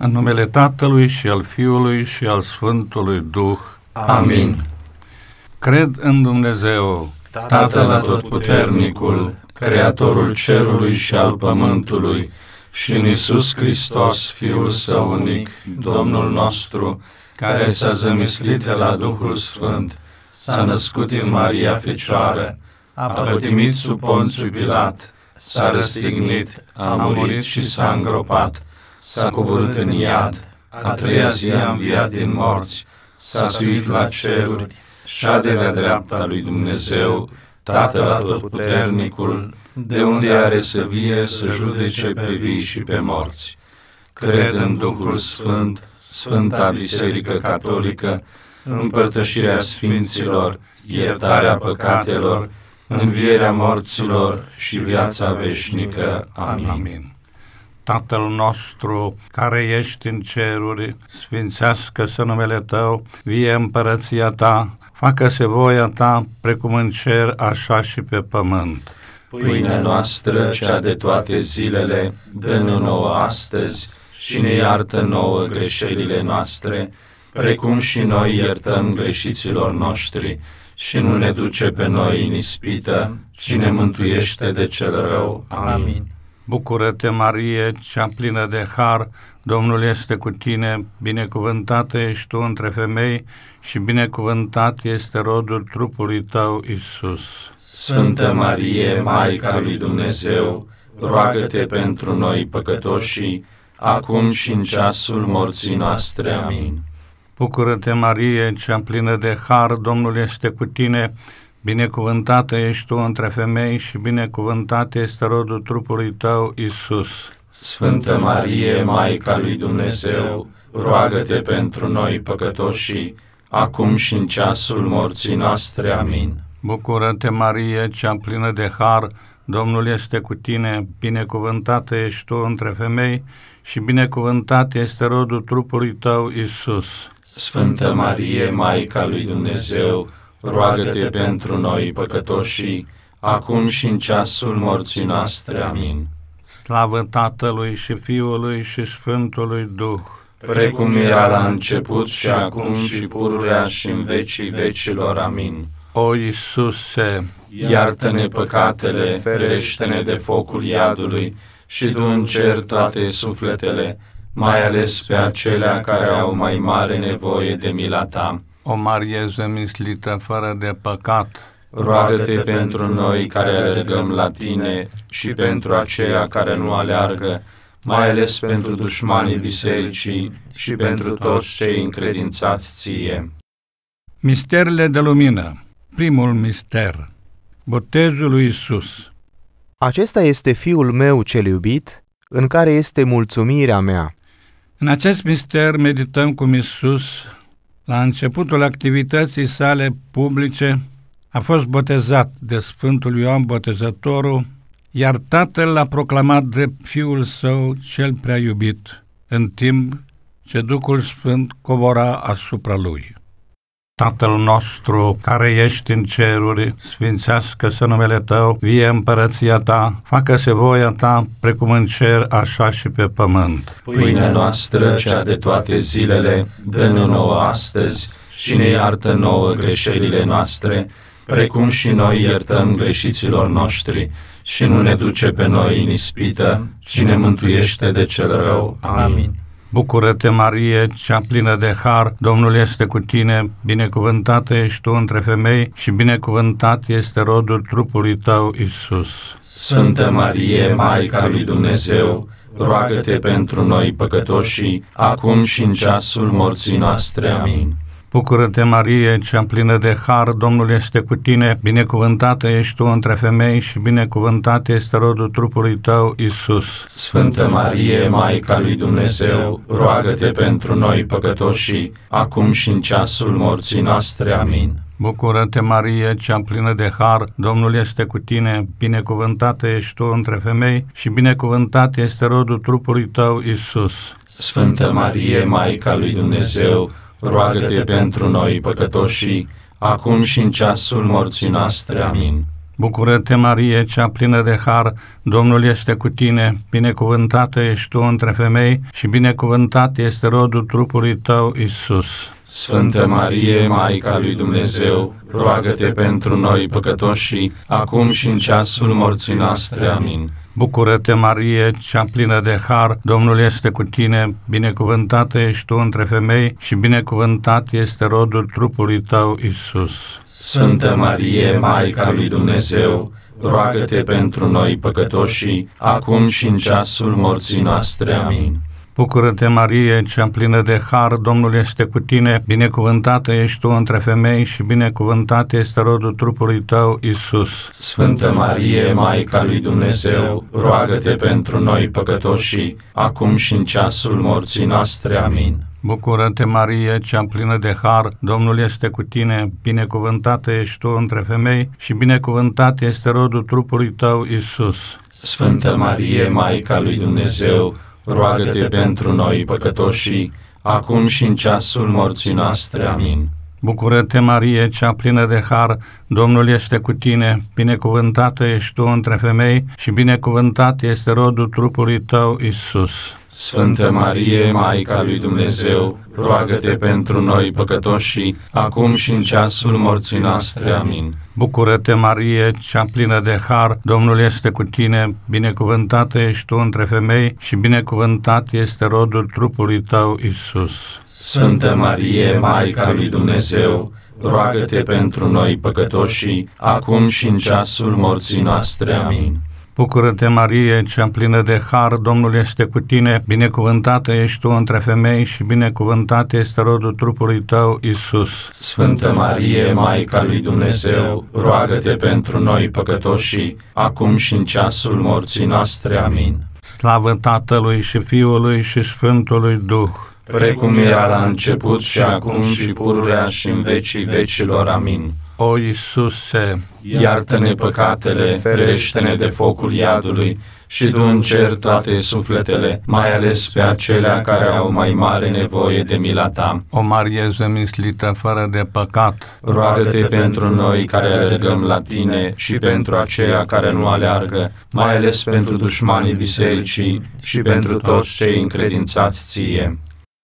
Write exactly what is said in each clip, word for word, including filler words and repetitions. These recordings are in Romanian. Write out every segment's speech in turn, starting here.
În numele Tatălui și al Fiului și al Sfântului Duh. Amin. Cred în Dumnezeu, Tatăl Atotputernicul, Creatorul cerului și al pământului, și în Iisus Hristos, Fiul Său unic, Domnul nostru, care s-a zămislit de la Duhul Sfânt, s-a născut din Maria Fecioară, a pătimit sub Ponțiu Pilat, s-a răstignit, a murit și s-a îngropat, s-a coborât în iad, a treia zi a înviat din morți, s-a suit la ceruri, șade la dreapta lui Dumnezeu, Tatăl Atotputernicul, de unde are să vie să judece pe vii și pe morți. Cred în Duhul Sfânt, Sfânta Biserică Catolică, împărtășirea Sfinților, iertarea păcatelor, învierea morților și viața veșnică. Amin. Amin. Tatăl nostru, care ești în ceruri, sfințească-se numele Tău, vie împărăția Ta, facă-se voia Ta, precum în cer, așa și pe pământ. Pâinea noastră, cea de toate zilele, dă-ne nouă astăzi și ne iartă nouă greșelile noastre, precum și noi iertăm greșiților noștri, și nu ne duce pe noi în ispită, ci ne mântuiește de cel rău. Amin. Bucură-te, Marie, cea plină de har, Domnul este cu tine, binecuvântată ești tu între femei și binecuvântat este rodul trupului tău, Iisus. Sfântă Marie, Maica lui Dumnezeu, roagă-te pentru noi păcătoșii, acum și în ceasul morții noastre. Amin. Bucură-te, Marie, cea plină de har, Domnul este cu tine, binecuvântată ești tu între femei și binecuvântat este rodul trupului tău, Iisus. Sfântă Marie, Maica lui Dumnezeu, roagă-te pentru noi păcătoșii, acum și în ceasul morții noastre. Amin. Bucură-te, Marie, cea plină de har, Domnul este cu tine, binecuvântată ești tu între femei și binecuvântat este rodul trupului tău, Iisus. Sfântă Marie, Maica lui Dumnezeu, roagă-te pentru noi păcătoșii, acum și în ceasul morții noastre. Amin. Slavă Tatălui și Fiului și Sfântului Duh, precum era la început și acum și pururea și în vecii vecilor. Amin. O Iisuse, iartă-ne păcatele, ferește-ne de focul iadului și du în cer toate sufletele, mai ales pe acelea care au mai mare nevoie de mila Ta. O Marie zămislită fără de păcat, roagă-te pentru noi care alergăm la Tine și pentru aceia care nu aleargă, mai ales pentru dușmanii bisericii și pentru toți cei încredințați Ție. Misterele de lumină. Primul mister, botezul lui Iisus. Acesta este Fiul meu cel iubit, în care este mulțumirea mea. În acest mister medităm cum Iisus, la începutul activității sale publice, a fost botezat de Sfântul Ioan Botezătorul, iar Tatăl l-a proclamat drept Fiul Său cel prea iubit, în timp ce Duhul Sfânt cobora asupra Lui. Tatăl nostru, care ești în ceruri, sfințească-se numele Tău, vie împărăția Ta, facă-se voia Ta, precum în cer, așa și pe pământ. Pâinea noastră, cea de toate zilele, dă-ne nouă astăzi și ne iartă nouă greșelile noastre, precum și noi iertăm greșiților noștri, și nu ne duce pe noi în ispită, ci ne mântuiește de cel rău. Amin. Bucură-te, Marie, cea plină de har, Domnul este cu tine, binecuvântată ești tu între femei și binecuvântat este rodul trupului tău, Iisus. Sfântă Marie, Maica lui Dumnezeu, roagă-te pentru noi păcătoșii, acum și în ceasul morții noastre. Amin. Bucură-te, Marie, cea plină de har, Domnul este cu tine, binecuvântată ești tu între femei și binecuvântat este rodul trupului tău, Iisus. Sfântă Marie, Maica lui Dumnezeu, roagă-te pentru noi păcătoșii, acum și în ceasul morții noastre. Amin. Bucură-te, Marie, cea plină de har, Domnul este cu tine, binecuvântată ești tu între femei și binecuvântat este rodul trupului tău, Iisus. Sfântă Marie, Maica lui Dumnezeu, roagă-te pentru noi păcătoșii, acum și în ceasul morții noastre. Amin. Bucură-te, Marie, cea plină de har, Domnul este cu tine, binecuvântată ești tu între femei și binecuvântat este rodul trupului tău, Iisus. Sfântă Marie, Maica lui Dumnezeu, roagă-te pentru noi păcătoși, acum și în ceasul morții noastre. Amin. Bucură-te, Marie, cea plină de har, Domnul este cu tine, binecuvântată ești tu între femei și binecuvântat este rodul trupului tău, Iisus. Sfântă Marie, Maica lui Dumnezeu, roagă-te pentru noi păcătoși, acum și în ceasul morții noastre. Amin. Bucură-te, Marie, cea plină de har, Domnul este cu tine, binecuvântată ești tu între femei și binecuvântat este rodul trupului tău, Iisus. Sfântă Marie, Maica lui Dumnezeu, roagă-te pentru noi păcătoși, acum și în ceasul morții noastre. Amin. Bucură-te, Marie, cea plină de har, Domnul este cu tine, binecuvântată ești tu între femei și binecuvântat este rodul trupului tău, Iisus. Sfântă Marie, Maica lui Dumnezeu, roagă-te pentru noi păcătoși, acum și în ceasul morții noastre. Amin. Bucură-te, Marie, cea plină de har, Domnul este cu tine, binecuvântată ești tu între femei și binecuvântat este rodul trupului tău, Iisus. Sfântă Marie, Maica lui Dumnezeu, roagă-te pentru noi păcătoși, acum și în ceasul morții noastre. Amin. Bucură-te, Marie, cea plină de har, Domnul este cu tine, binecuvântată ești tu între femei și binecuvântat este rodul trupului tău, Iisus. Sfântă Marie, Maica lui Dumnezeu, roagă-te pentru noi păcătoși, acum și în ceasul morții noastre. Amin. Bucură-te, Marie, cea plină de har, Domnul este cu tine, binecuvântată ești tu între femei și binecuvântat este rodul trupului tău, Iisus. Sfântă Marie, Maica lui Dumnezeu, roagă-te pentru noi păcătoși, acum și în ceasul morții noastre. Amin. Slavă Tatălui și Fiului și Sfântului Duh, precum era la început și acum și pururea și în vecii vecilor. Amin. O Iisuse, iartă-ne păcatele, ferește-ne de focul iadului și du în cer toate sufletele, mai ales pe acelea care au mai mare nevoie de mila ta. O Marie zămislită fără de păcat, roagă-te pentru noi care alergăm la tine și pentru aceia care nu aleargă, mai ales pentru dușmanii bisericii și pentru toți cei încredințați ție.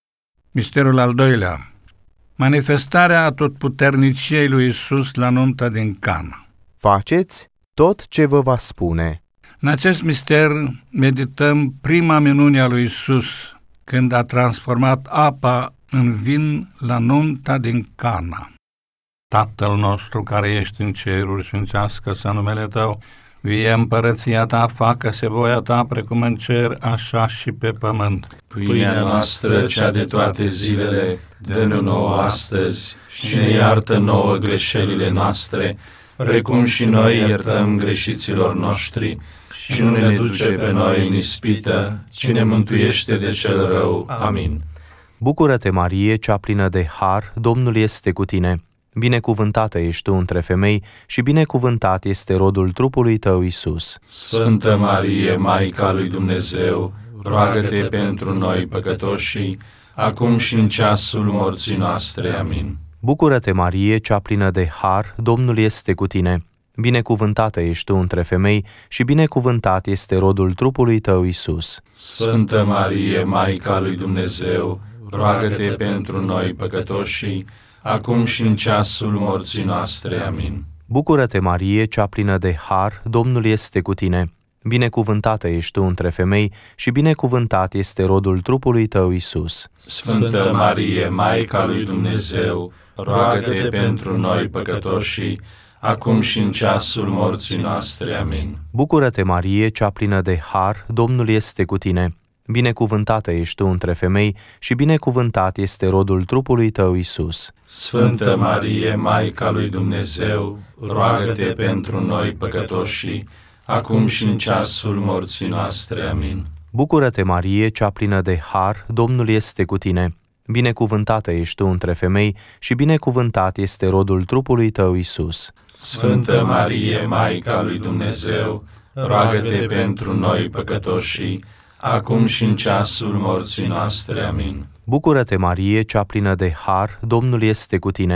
Misterul al doilea. Manifestarea atotputerniciei lui Iisus la nunta din Cana. Faceți tot ce vă va spune. În acest mister medităm prima minune a lui Iisus, când a transformat apa în vin la nunta din Cana. Tatăl nostru care ești în ceruri, sfințească-se numele Tău, vie împărăția Ta, facă-se voia Ta precum în cer, așa și pe pământ. Pâinea noastră, cea de toate zilele, dă-ne nouă astăzi și ne iartă nouă greșelile noastre, precum și noi iertăm greșiților noștri, și nu ne duce pe noi în ispită, ci ne mântuiește de cel rău. Amin. Bucură-te, Marie, cea plină de har, Domnul este cu tine. Binecuvântată ești tu între femei și binecuvântat este rodul trupului tău, Iisus. Sfântă Marie, Maica lui Dumnezeu, roagă-te pentru noi păcătoși, acum și în ceasul morții noastre. Amin. Bucură-te, Marie, cea plină de har, Domnul este cu tine. Binecuvântată ești tu între femei și binecuvântat este rodul trupului tău, Iisus. Sfântă Marie, Maica lui Dumnezeu, roagă-te pentru noi păcătoși, acum și în ceasul morții noastre. Amin. Bucură-te, Marie, cea plină de har, Domnul este cu tine. Binecuvântată ești tu între femei și binecuvântat este rodul trupului tău, Iisus. Sfântă Marie, Maica lui Dumnezeu, roagă-te pentru noi păcătoși, acum și în ceasul morții noastre. Amin. Bucură-te, Marie, cea plină de har, Domnul este cu tine. Binecuvântată ești tu între femei și binecuvântat este rodul trupului tău, Iisus. Sfântă Marie, Maica lui Dumnezeu, roagă-te pentru noi păcătoși, acum și în ceasul morții noastre. Amin. Bucură-te, Marie, cea plină de har, Domnul este cu tine. Binecuvântată ești tu între femei și binecuvântat este rodul trupului tău, Iisus. Sfântă Marie, Maica lui Dumnezeu, roagă-te pentru noi păcătoși, acum și în ceasul morții noastre. Amin. Bucură-te, Marie, cea plină de har, Domnul este cu tine.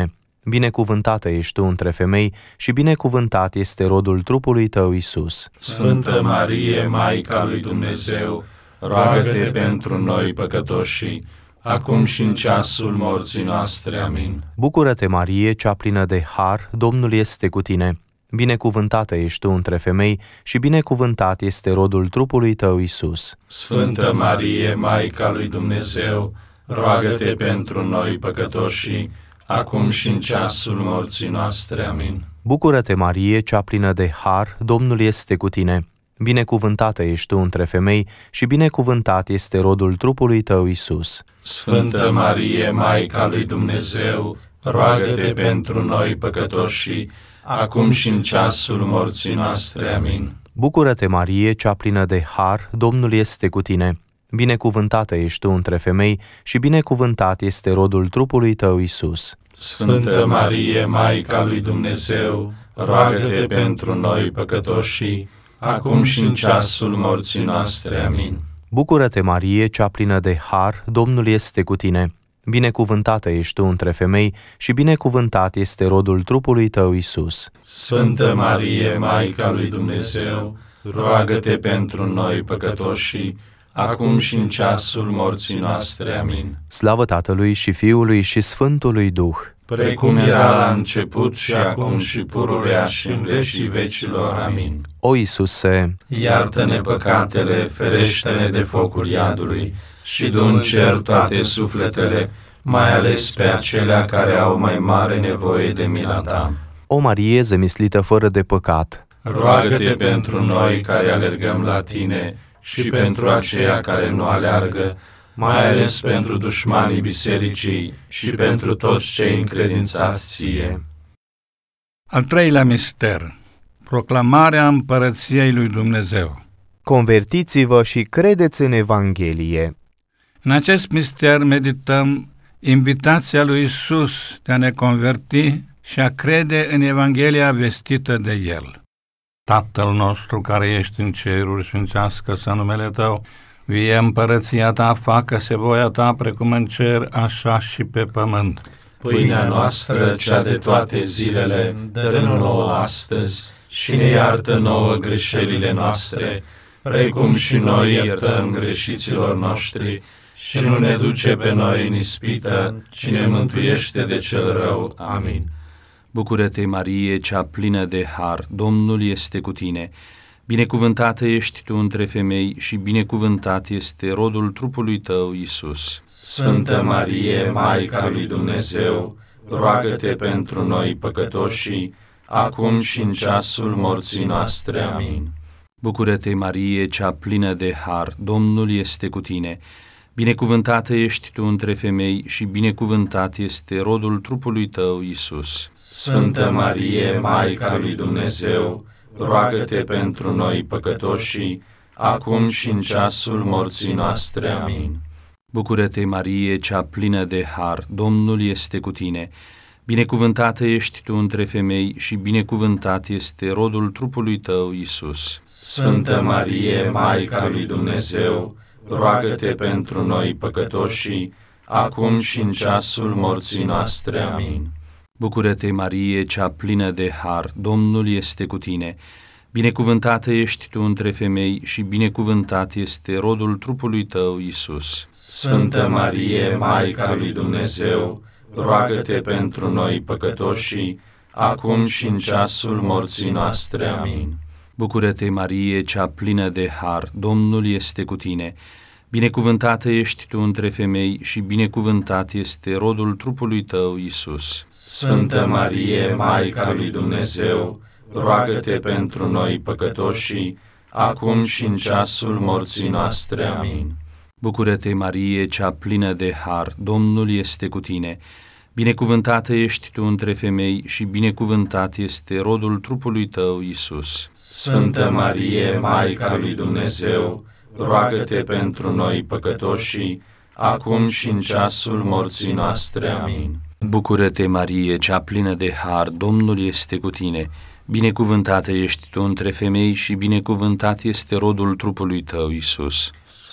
binecuvântată ești tu între femei și binecuvântat este rodul trupului tău, Iisus. Sfântă Marie, Maica lui Dumnezeu, roagă-te pentru noi păcătoșii, acum și în ceasul morții noastre. Amin. Bucură-te, Marie, cea plină de har, Domnul este cu tine. Binecuvântată ești tu între femei și binecuvântat este rodul trupului tău, Iisus. Sfântă Marie, Maica lui Dumnezeu, roagă-te pentru noi păcătoșii, acum și în ceasul morții noastre. Amin. Bucură-te, Marie, cea plină de har, Domnul este cu tine. Binecuvântată ești tu între femei și binecuvântat este rodul trupului tău, Iisus. Sfântă Marie, Maica lui Dumnezeu, roagă-te pentru noi păcătoșii, acum și în ceasul morții noastre. Amin. Bucură-te, Marie, cea plină de har, Domnul este cu tine. Binecuvântată ești tu între femei și binecuvântat este rodul trupului tău, Iisus. Sfântă Marie, Maica lui Dumnezeu, roagă-te pentru noi păcătoșii, acum și în ceasul morții noastre. Amin. Bucură-te, Marie, cea plină de har, Domnul este cu tine. Binecuvântată ești tu între femei și binecuvântat este rodul trupului tău, Iisus. Sfântă Marie, Maica lui Dumnezeu, roagă-te pentru noi păcătoșii, acum și în ceasul morții noastre. Amin. Slavă Tatălui și Fiului și Sfântului Duh, precum era la început și acum și pururea și în vecii vecilor. Amin. O Iisuse, iartă-ne păcatele, ferește-ne de focul iadului și du în cer toate sufletele, mai ales pe acelea care au mai mare nevoie de mila ta. O Marie zămislită fără de păcat, roagă-te pentru noi care alergăm la tine și pentru aceia care nu aleargă, mai ales pentru dușmanii bisericii și pentru toți cei încredințați ție. Al treilea mister, proclamarea împărăției lui Dumnezeu. Convertiți-vă și credeți în Evanghelie. În acest mister medităm invitația lui Iisus de a ne converti și a crede în Evanghelia vestită de El. Tatăl nostru care ești în ceruri, sfințească-se numele Tău, vie împărăția Ta, facă-se voia Ta precum în cer, așa și pe pământ. Pâinea noastră, cea de toate zilele, dă-ne nouă astăzi și ne iartă nouă greșelile noastre, precum și noi iertăm greșiților noștri, și nu ne duce pe noi în ispită, ci ne mântuiește de cel rău. Amin. Bucură-te, Marie, cea plină de har, Domnul este cu tine. Binecuvântată ești tu între femei și binecuvântat este rodul trupului tău, Iisus. Sfântă Marie, Maica lui Dumnezeu, roagă-te pentru noi păcătoșii, acum și în ceasul morții noastre. Amin. Bucură-te, Marie, cea plină de har, Domnul este cu tine. Binecuvântată ești tu între femei și binecuvântat este rodul trupului tău, Iisus. Sfântă Marie, Maica lui Dumnezeu, roagă-te pentru noi păcătoșii, acum și în ceasul morții noastre. Amin. Bucură-te, Marie, cea plină de har, Domnul este cu tine. Binecuvântată ești tu între femei și binecuvântat este rodul trupului tău, Iisus. Sfântă Marie, Maica lui Dumnezeu, roagă-te pentru noi păcătoșii, acum și în ceasul morții noastre. Amin. Bucură-te, Marie, cea plină de har, Domnul este cu tine. Binecuvântată ești tu între femei și binecuvântat este rodul trupului tău, Iisus. Sfântă Marie, Maica lui Dumnezeu, roagă-te pentru noi păcătoșii, acum și în ceasul morții noastre. Amin. Bucură-te, Marie, cea plină de har, Domnul este cu tine. Binecuvântată ești tu între femei și binecuvântat este rodul trupului tău, Iisus. Sfântă Marie, Maica lui Dumnezeu, roagă-te pentru noi păcătoșii, acum și în ceasul morții noastre. Amin. Bucură-te, Marie, cea plină de har, Domnul este cu tine. Binecuvântată ești tu între femei și binecuvântat este rodul trupului tău, Iisus. Sfântă Marie, Maica lui Dumnezeu, roagă-te pentru noi păcătoșii, acum și în ceasul morții noastre. Amin. Bucură-te, Marie, cea plină de har, Domnul este cu tine. Binecuvântată ești tu între femei și binecuvântat este rodul trupului tău, Iisus.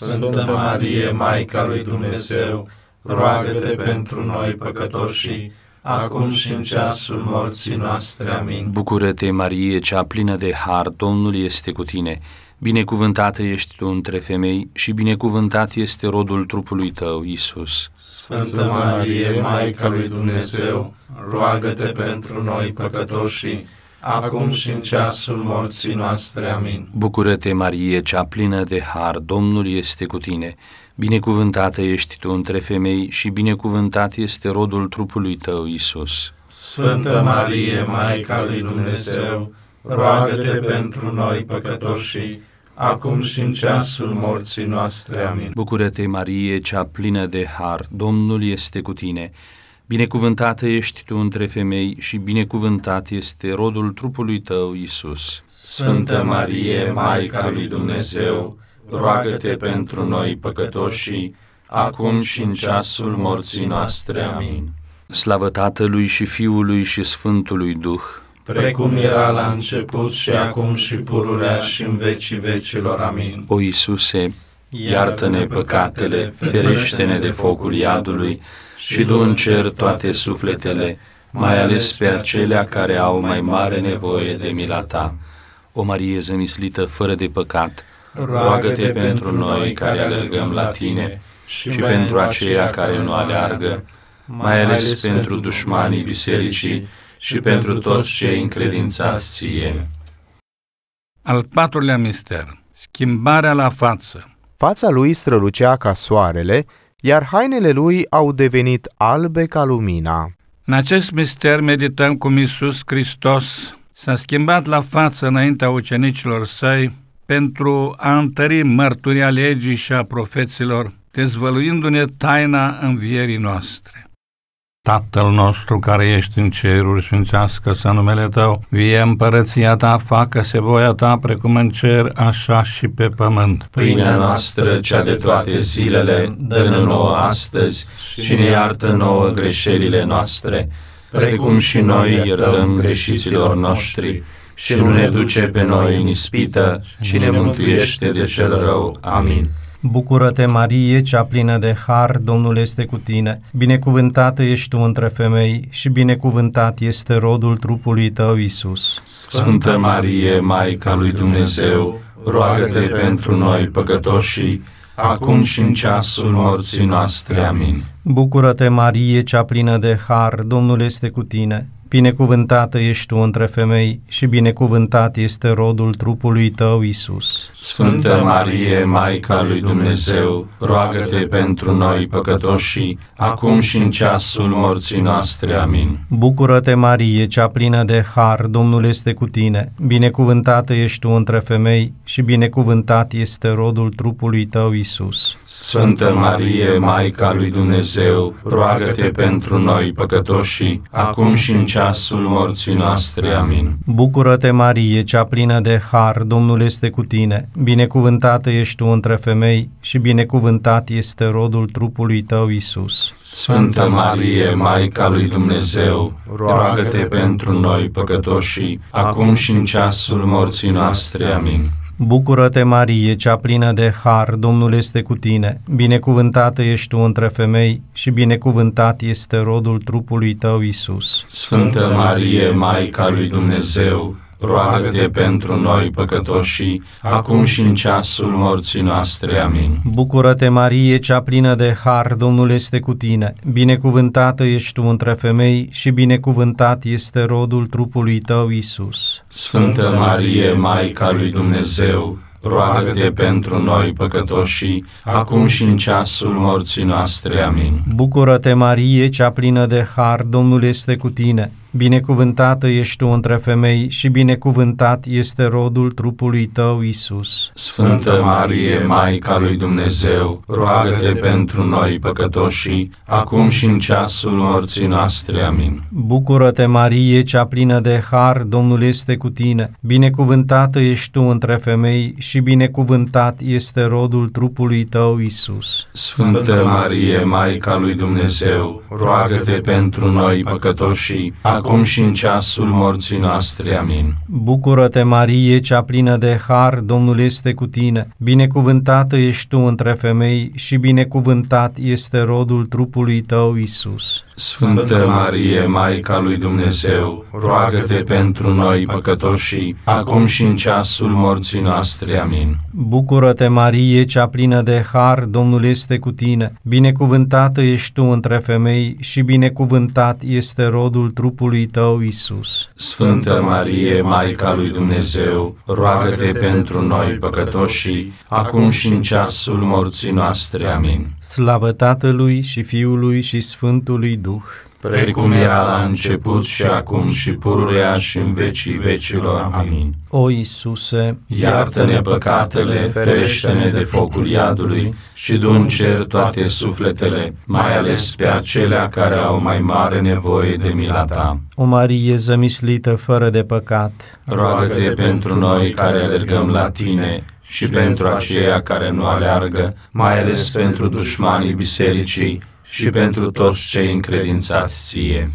Sfântă Marie, Maica lui Dumnezeu, roagă-te pentru noi păcătoșii, acum și în ceasul morții noastre. Amin. Bucură-te, Marie, cea plină de har, Domnul este cu tine. Binecuvântată ești tu între femei și binecuvântat este rodul trupului tău, Iisus. Sfântă Marie, Maica lui Dumnezeu, roagă-te pentru noi păcătoșii, acum și în ceasul morții noastre. Amin. Bucură-te, Marie, cea plină de har, Domnul este cu tine. Binecuvântată ești tu între femei și binecuvântat este rodul trupului tău, Iisus. Sfântă Marie, Maica lui Dumnezeu, roagă-te pentru noi păcătoșii, acum și în ceasul morții noastre. Amin. Bucură-te, Marie, cea plină de har, Domnul este cu tine. Binecuvântată ești tu între femei și binecuvântat este rodul trupului tău, Iisus. Sfântă Marie, Maica lui Dumnezeu, roagă-te pentru noi păcătoșii, acum și în ceasul morții noastre. Amin. Slavă Tatălui și Fiului și Sfântului Duh, precum era la început și acum și pururea și în vecii vecilor. Amin. O Iisuse, iartă-ne păcatele, ferește-ne de focul iadului și du în cer toate sufletele, mai ales pe acelea care au mai mare nevoie de mila ta. O Marie zămislită fără de păcat, roagă-te pentru noi care alergăm la tine și pentru aceia care nu aleargă, mai ales pentru dușmanii bisericii și pentru toți cei încredințați ție. Al patrulea mister, schimbarea la față. Fața lui strălucea ca soarele, iar hainele lui au devenit albe ca lumina. În acest mister medităm cum Iisus Hristos s-a schimbat la față înaintea ucenicilor săi pentru a întări mărturia legii și a profeților, dezvăluindu-ne taina învierii noastre. Tatăl nostru care ești în ceruri, sfințească-se numele Tău, vie împărăția Ta, facă-se voia Ta precum în cer, așa și pe pământ. Pâinea noastră, cea de toate zilele, dă-ne nouă astăzi și ne iartă nouă greșelile noastre, precum și noi iertăm greșiților noștri, și nu ne duce pe noi în ispită, ci ne mântuiește de cel rău. Amin. Bucură-te, Marie, cea plină de har, Domnul este cu tine. Binecuvântată ești tu între femei și binecuvântat este rodul trupului tău, Iisus. Sfântă Marie, Maica lui Dumnezeu, roagă-te pentru noi păcătoșii, acum și în ceasul morții noastre. Amin. Bucură-te, Marie, cea plină de har, Domnul este cu tine. Binecuvântată ești tu între femei și binecuvântat este rodul trupului tău, Iisus. Sfântă Marie, Maica lui Dumnezeu, roagă-te pentru noi păcătoșii, acum și în ceasul morții noastre. Amin. Bucură-te, Marie, cea plină de har, Domnul este cu tine. Binecuvântată ești tu între femei și binecuvântat este rodul trupului tău, Iisus. Sfântă Marie, Maica lui Dumnezeu, roagă-te pentru noi păcătoșii, acum și în ceasul morții noastre. Amin. Bucură-te, Marie, cea plină de har, Domnul este cu tine. Binecuvântată ești tu între femei și binecuvântat este rodul trupului tău, Iisus. Sfântă Marie, Maica lui Dumnezeu, roagă-te pentru noi păcătoșii, acum și în ceasul morții noastre. Amin. Bucură-te, Marie, cea plină de har, Domnul este cu tine. Binecuvântată ești tu între femei și binecuvântat este rodul trupului tău, Iisus. Sfântă Marie, Maica lui Dumnezeu, roagă-te pentru noi păcătoșii, acum și în ceasul morții noastre. Amin. Bucură-te, Marie, cea plină de har, Domnul este cu tine. Binecuvântată ești tu între femei și binecuvântat este rodul trupului tău, Iisus. Sfântă Marie, Maica lui Dumnezeu, roagă-te pentru noi păcătoșii, acum și în ceasul morții noastre. Amin. Bucură-te, Marie, cea plină de har, Domnul este cu tine. Binecuvântată ești tu între femei și binecuvântat este rodul trupului tău, Iisus. Sfântă Marie, Maica lui Dumnezeu, roagă-te pentru noi păcătoșii, acum și în ceasul morții noastre. Amin. Bucură-te, Marie, cea plină de har, Domnul este cu tine. Binecuvântată ești tu între femei și binecuvântat este rodul trupului tău, Iisus. Sfântă Marie, Maica lui Dumnezeu, roagă-te pentru noi păcătoșii, acum și în ceasul morții noastre. Amin. Bucură-te, Marie, cea plină de har, Domnul este cu tine. Binecuvântată ești tu între femei și binecuvântat este rodul trupului tău, Iisus. Sfântă Marie, Maica lui Dumnezeu, roagă-te pentru noi păcătoși, acum și în ceasul morții noastre. Amin. Bucură-te, Marie, cea plină de har, Domnul este cu tine. Binecuvântată ești tu între femei și binecuvântat este rodul trupului tău, Iisus. Sfântă Marie, Maica lui Dumnezeu, roagă-te pentru noi păcătoși, acum și în ceasul morții noastre. Amin. Slavă Tatălui și Fiului și Sfântului Duh, precum era la început și acum și pururea și în vecii vecilor. Amin. O Iisuse, iartă-ne păcatele, ferește-ne de focul iadului și du în cer toate sufletele, mai ales pe acelea care au mai mare nevoie de mila ta. O Marie zămislită fără de păcat, roagă-te pentru noi care alergăm la tine și pentru aceia care nu aleargă, mai ales pentru dușmanii bisericii și pentru toți cei încredințați ție.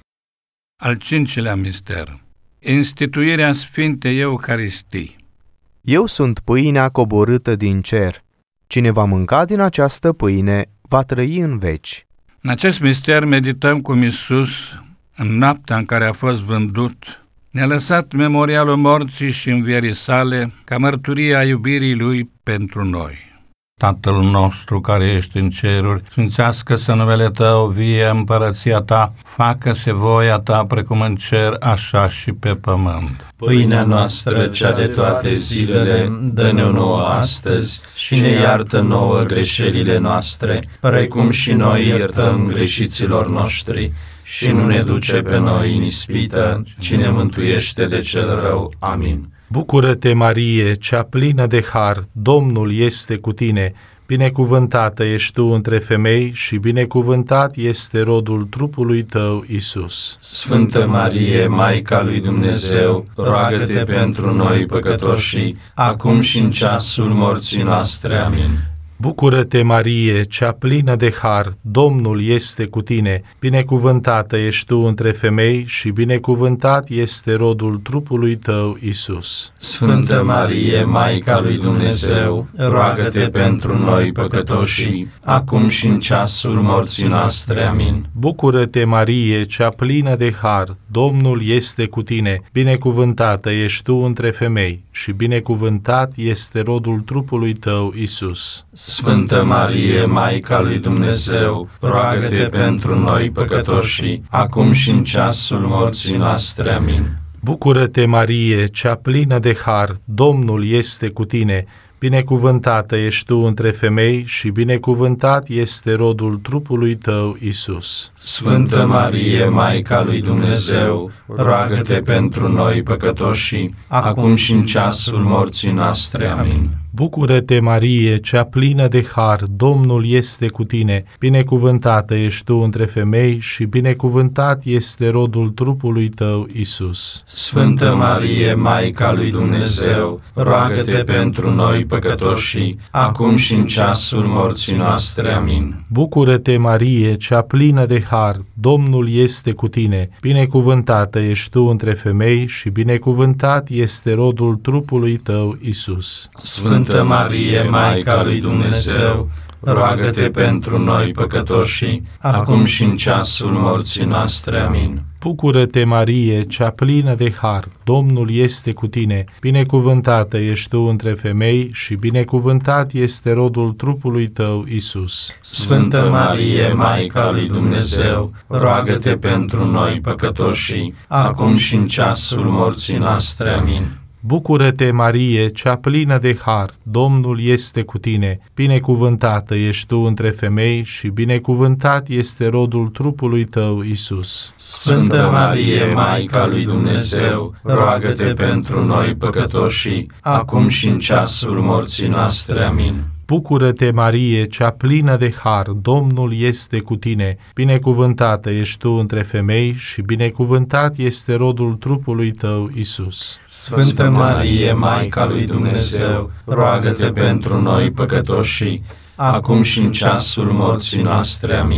Al cincilea mister. Instituirea Sfintei Euharistii. Eu sunt pâinea coborâtă din cer. Cine va mânca din această pâine va trăi în veci. În acest mister medităm cum Iisus, în noaptea în care a fost vândut, ne-a lăsat memorialul morții și învierii sale ca mărturie a iubirii Lui pentru noi. Tatăl nostru care ești în ceruri, sfințească-se numele Tău, vie împărăția Ta, facă-se voia Ta precum în cer, așa și pe pământ. Pâinea noastră, cea de toate zilele, dă-ne-o nouă astăzi și ne iartă nouă greșelile noastre, precum și noi iertăm greșiților noștri. Și nu ne duce pe noi în ispită, ci ne mântuiește de cel rău. Amin. Bucură-te, Marie, cea plină de har, Domnul este cu tine. Binecuvântată ești tu între femei și binecuvântat este rodul trupului tău, Iisus. Sfântă Marie, Maica lui Dumnezeu, roagă-te pentru noi păcătoși, acum și în ceasul morții noastre. Amin. Bucură-te, Marie, cea plină de har, Domnul este cu tine. Binecuvântată ești tu între femei și binecuvântat este rodul trupului tău, Iisus. Sfântă Marie, Maica lui Dumnezeu, roagă-te pentru noi păcătoși, acum și în ceasul morții noastre. Amin. Bucură-te, Marie, cea plină de har, Domnul este cu tine. Binecuvântată ești tu între femei și binecuvântat este rodul trupului tău, Iisus. Sfântă Marie, Maica lui Dumnezeu, roagă-te pentru noi păcătoși, acum și în ceasul morții noastre. Amin. Bucură-te, Marie, cea plină de har, Domnul este cu tine. Binecuvântată ești tu între femei și binecuvântat este rodul trupului tău, Iisus. Sfântă Marie, Maica lui Dumnezeu, roagă-te pentru noi păcătoși, acum și în ceasul morții noastre. Amin. Bucură-te, Marie, cea plină de har, Domnul este cu tine. Binecuvântată ești tu între femei și binecuvântat este rodul trupului tău, Iisus. Sfântă Marie, Maica lui Dumnezeu, roagă-te pentru noi păcătoși, acum și în ceasul morții noastre. Amin. Bucură-te, Marie, cea plină de har, Domnul este cu tine. Binecuvântată ești tu între femei și binecuvântat este rodul trupului tău, Iisus. Sfântă Marie, Maica lui Dumnezeu, roagă-te pentru noi păcătoși, acum și în ceasul morții noastre. Amin. Bucură-te, Marie, cea plină de har, Domnul este cu tine. Binecuvântată ești tu între femei și binecuvântat este rodul trupului tău, Iisus. Sfântă Marie, Maica lui Dumnezeu, roagă-te pentru noi păcătoși, acum și în ceasul morții noastre. Amin. Bucură-te, Marie, cea plină de har, Domnul este cu tine. Binecuvântată ești tu între femei și binecuvântat este rodul trupului tău, Iisus. Sfântă Marie, Maica lui Dumnezeu, roagă-te pentru noi păcătoși, acum și în ceasul morții noastre. Amin. Bucură-te, Marie, cea plină de har, Domnul este cu tine. Binecuvântată ești tu între femei și binecuvântat este rodul trupului tău, Iisus. Sfântă Marie, Maica lui Dumnezeu, roagă-te pentru noi păcătoși, acum și în ceasul morții noastre. Amin.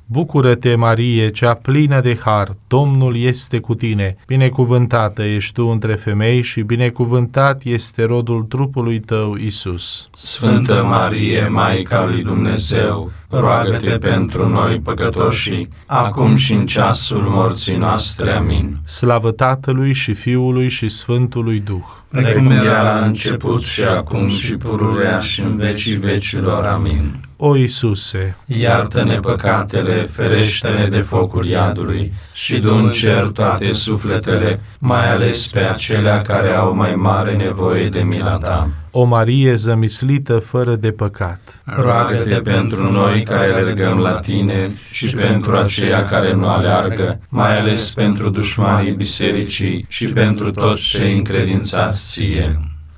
Bucură-te, Marie, cea plină de har, Domnul este cu tine. Binecuvântată ești tu între femei și binecuvântat este rodul trupului tău, Iisus. Sfântă Marie, Maica lui Dumnezeu, roagă-te pentru noi păcătoși, acum și în ceasul morții noastre. Amin. Slavă Tatălui și Fiului și Sfântului Duh, Precum era la început și acum și pururea și în vecii vecilor. Amin. O Iisuse, Iartă-ne păcatele, ferește-ne de focul iadului și du în cer toate sufletele, mai ales pe acelea care au mai mare nevoie de mila ta. o Marie zămislită fără de păcat, Roagă-te pentru noi care alergăm la tine și pentru aceia care nu aleargă, mai ales pentru dușmanii bisericii și pentru toți cei încredințați ție.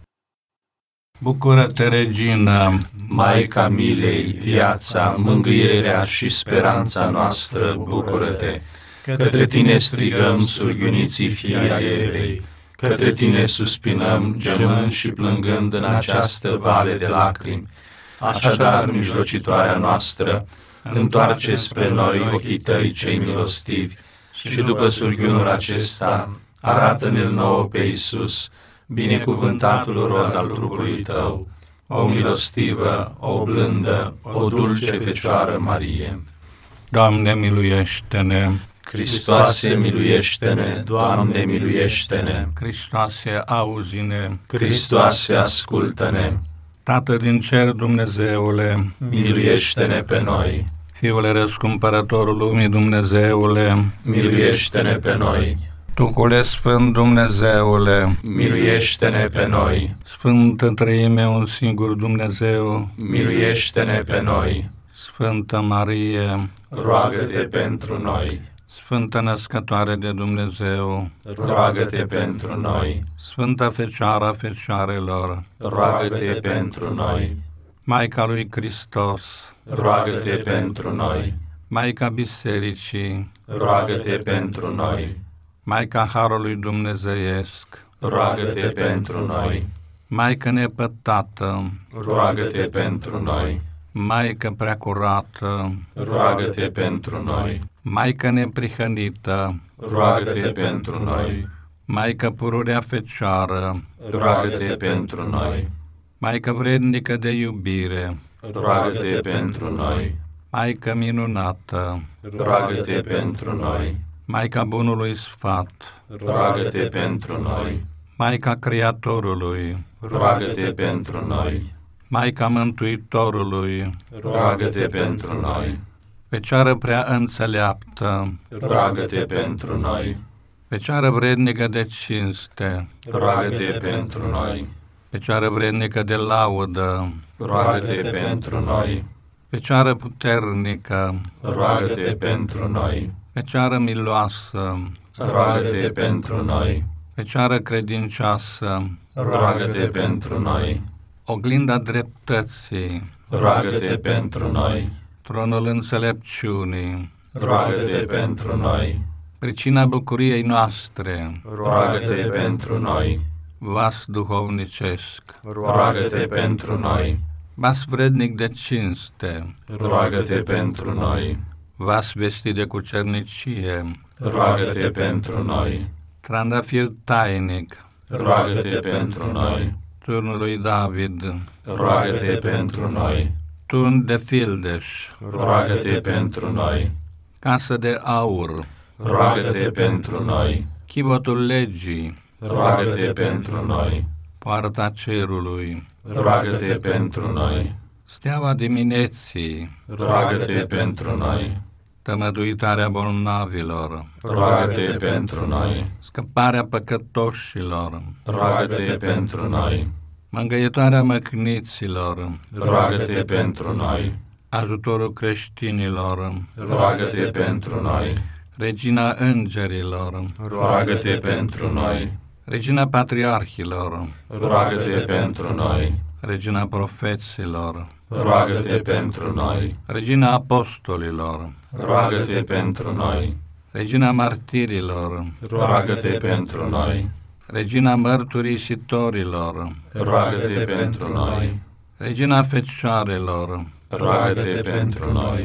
Bucură-te, Regina, Maica milei, viața, mângâierea și speranța noastră, bucură-te! Către tine strigăm, surghiuniții fii ai Evei, către tine suspinăm, gemând și plângând în această vale de lacrimi. Așadar, mijlocitoarea noastră, întoarce spre noi ochii tăi cei milostivi și după surghiunul acesta, arată-ne-l nouă pe Iisus, binecuvântatul rod al trupului tău, o milostivă, o blândă, o dulce Fecioară Marie. Doamne, miluiește-ne! Hristoase, miluiește-ne! Doamne, miluiește-ne! Hristoase, auzi-ne! Hristoase, ascultă-ne! Tată din cer, Dumnezeule, miluiește-ne pe noi! Fiule răscumpărătorul lumii, Dumnezeule, miluiește-ne pe noi! Duhule Sfânt, Dumnezeule, miluiește-ne pe noi! Sfântă Treime, un singur Dumnezeu, miluiește-ne pe noi! Sfântă Marie, roagă-te pentru noi! Sfântă Născătoare de Dumnezeu, roagă-te pentru noi! Sfânta Fecioară a Fecioarelor, roagă-te pentru noi! Maica lui Hristos, roagă-te pentru noi! Maica Bisericii, roagă-te pentru noi! Maica Harului Dumnezeiesc, roagă-te pentru noi! Maică nepătată, roagă-te pentru noi! Maică preacurată, roagă-te pentru noi! Maică neprihănită, roagă-te pentru noi! Maică pururea Fecioară, roagă-te pentru noi! Maică vrednică de iubire, roagă-te pentru noi! Maică minunată, roagă-te pentru noi! Maica bunului sfat, roagă-te pentru noi! Maica Creatorului, roagă-te pentru noi! Maica Mântuitorului, roagă-te pentru noi! Fecioară prea înțeleaptă, roagă-te pentru noi! Fecioară vrednică de cinste, roagă-te pentru noi! Fecioară vrednică de laudă, roagă-te pentru noi! Fecioară puternică, roagă-te pentru noi! Fecioară miloasă, roagă-te pentru noi! Fecioară credincioasă, roagă-te pentru noi! oglinda dreptății, roagă-te pentru noi! tronul înțelepciunii, roagă-te pentru noi! pricina bucuriei noastre, roagă-te pentru noi! vas duhovnicesc, roagă-te pentru noi! vas vrednic de cinste, roagă-te pentru noi! vas vestit de cucernicie, roagă-te pentru noi! trandafir tainic, roagă-te pentru noi! turnul lui David, roagă-te pentru noi! turn de fildeș, roagă-te pentru noi! casă de aur, roagă-te pentru noi! chivotul legii, roagă-te pentru noi! poarta cerului, roagă-te pentru noi! steaua dimineții, roagă-te pentru noi! tămăduitarea bolnavilor, roagă-te pentru noi! scăparea păcătoșilor, roagă-te pentru noi! mângâietoarea măcniților, roagă-te pentru noi! ajutorul creștinilor, roagă-te pentru noi! regina îngerilor, roagă-te pentru noi! regina patriarhilor, roagă-te pentru noi! regina profeților, roagă-te pentru noi! regina apostolilor, roagă-te pentru noi! regina martirilor, roagă-te pentru noi! regina mărturisitorilor, roagă-te pentru noi! regina fecioarelor, roagă-te pentru noi!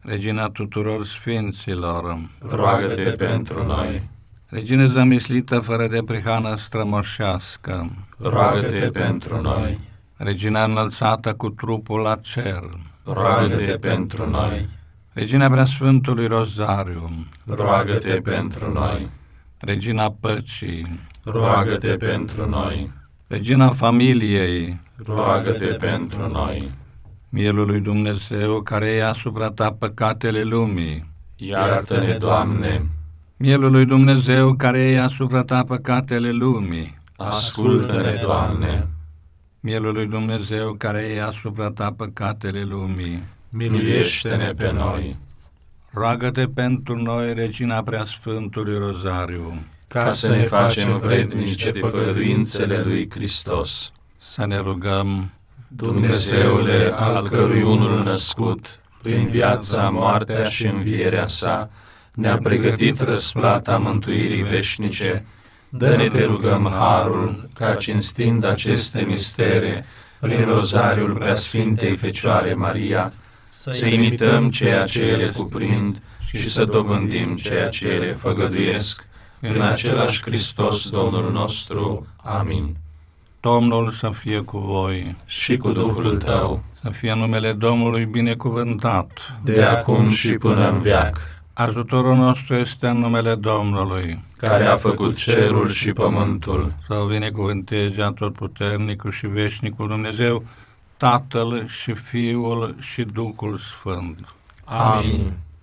Regina tuturor sfinților, roagă-te pentru noi. Regina zămislită fără de prihană strămoșească, Roagă-te pentru noi. Regina înălțată cu trupul la cer, Roagă-te pentru noi. Regina Preasfântului Rozariu, Roagă-te pentru noi. Regina Păcii, Roagă-te pentru noi. Regina Familiei, Roagă-te pentru noi. Mielul lui Dumnezeu care ia asupra ta păcatele lumii, Iartă-ne, Doamne. Mielul lui Dumnezeu care ia asupra ta păcatele lumii, Ascultă-ne, Doamne. Mielul lui Dumnezeu care ia asupra ta păcatele lumii, Miluiește-ne pe noi, roagă-te pentru noi, Regina Preasfântului Rozariu, ca să ne facem vrednici de făgăduințele lui Hristos. să ne rugăm. Dumnezeule, al cărui unul născut, prin viața, moartea și învierea sa, ne-a pregătit răsplata mântuirii veșnice, dă-ne, te rugăm, harul, ca cinstind aceste mistere, prin rozariul Preasfintei Fecioare Maria, să imităm ceea ce ele cuprind și să dobândim ceea ce ele făgăduiesc, în același Hristos Domnul nostru. Amin. Domnul să fie cu voi, Și cu Duhul tău, să fie numele Domnului binecuvântat. de acum și până în veac, Ajutorul nostru este în numele Domnului. care a făcut cerul și pământul. Să o binecuvânteze Atotputernicul și Veșnicul Dumnezeu, Tatăl și Fiul și Duhul Sfânt. Amin.